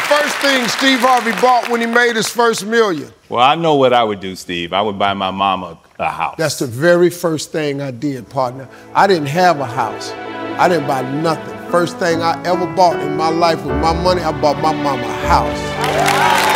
first thing Steve Harvey bought when he made his first million? Well, I know what I would do, Steve. I would buy my mama a house. That's the very first thing I did, partner. I didn't have a house. I didn't buy nothing. First thing I ever bought in my life with my money, I bought my mama a house.